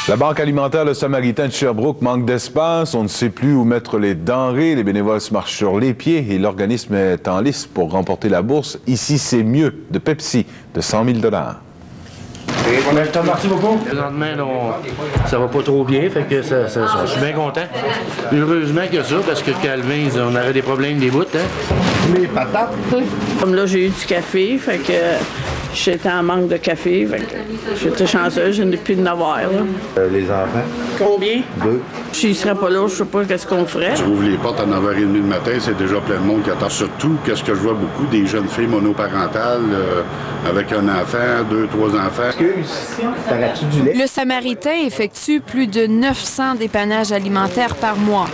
La Banque alimentaire Le Samaritain de Sherbrooke manque d'espace. On ne sait plus où mettre les denrées. Les bénévoles se marchent sur les pieds et l'organisme est en lice pour remporter la bourse. Ici, c'est mieux de Pepsi de 100 000 $. Merci beaucoup. Présentement, ça va pas trop bien, fait que je suis bien content. Heureusement que ça, parce que Calvin, on aurait des problèmes des bouts, hein. Les patates. Comme là, j'ai eu du café, fait que j'étais en manque de café, fait que j'étais chanceuse, je n'ai plus de n'avoir. Les enfants. Combien? 2. S'ils ne seraient pas là, je sais pas qu'est-ce qu'on ferait. Tu ouvres les portes à 9h30 le matin, c'est déjà plein de monde qui attend. Surtout, qu'est-ce que je vois beaucoup, des jeunes filles monoparentales avec un enfant, 2, 3 enfants. T'aurais-tu du lait? Le Samaritain effectue plus de 900 dépannages alimentaires par mois.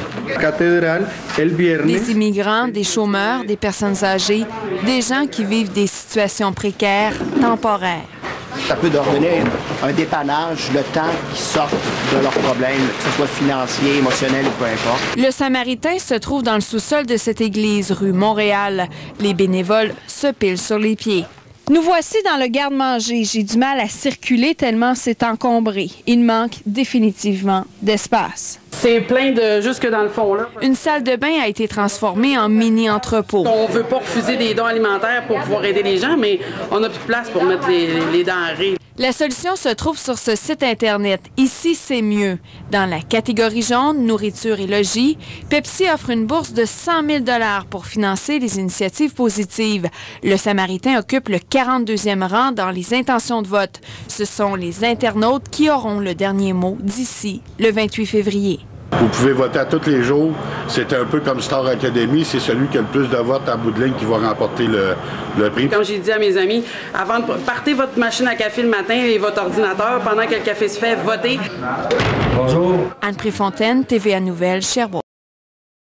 Des immigrants, des chômeurs, des personnes âgées, des gens qui vivent des situations précaires, temporaires. Ça peut leur donner un dépannage, le temps qu'ils sortent de leurs problèmes, que ce soit financier, émotionnel ou peu importe. Le Samaritain se trouve dans le sous-sol de cette église, rue Montréal. Les bénévoles se pilent sur les pieds. Nous voici dans le garde-manger. J'ai du mal à circuler tellement c'est encombré. Il manque définitivement d'espace. C'est plein de jusque dans le fond, là. Une salle de bain a été transformée en mini-entrepôt. On veut pas refuser des dons alimentaires pour pouvoir aider les gens, mais on n'a plus de place pour mettre les denrées. La solution se trouve sur ce site Internet. Ici, c'est mieux. Dans la catégorie jaune, nourriture et logis, Pepsi offre une bourse de 100 000 $ pour financer les initiatives positives. Le Samaritain occupe le 42e rang dans les intentions de vote. Ce sont les internautes qui auront le dernier mot d'ici le 28 février. Vous pouvez voter à tous les jours. C'est un peu comme Star Academy. C'est celui qui a le plus de votes à bout de ligne qui va remporter le prix. Comme j'ai dit à mes amis, avant de partez votre machine à café le matin et votre ordinateur, pendant que le café se fait, votez. Bonjour. Anne Préfontaine, TVA Nouvelles, Sherbrooke.